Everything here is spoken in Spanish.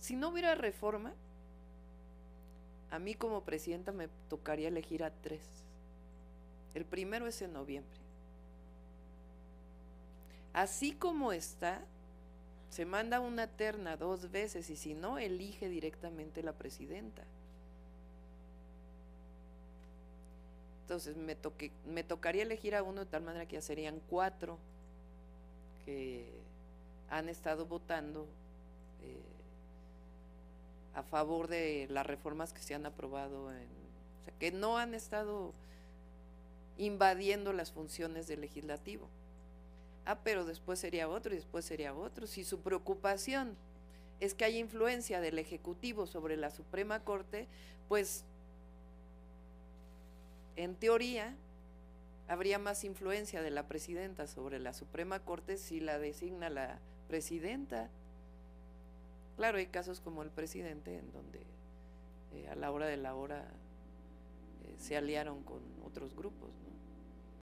Si no hubiera reforma, a mí como presidenta me tocaría elegir a 3. El primero es en noviembre. Así como está, se manda una terna 2 veces y si no, elige directamente la presidenta. Entonces me tocaría elegir a uno de tal manera que ya serían 4 que han estado votando a favor de las reformas que se han aprobado, o sea, que no han estado invadiendo las funciones del legislativo. Pero después sería otro y después sería otro. Si su preocupación es que haya influencia del Ejecutivo sobre la Suprema Corte, pues en teoría habría más influencia de la presidenta sobre la Suprema Corte si la designa la presidenta. Claro, hay casos como el presidente en donde a la hora de la hora se aliaron con otros grupos, ¿no?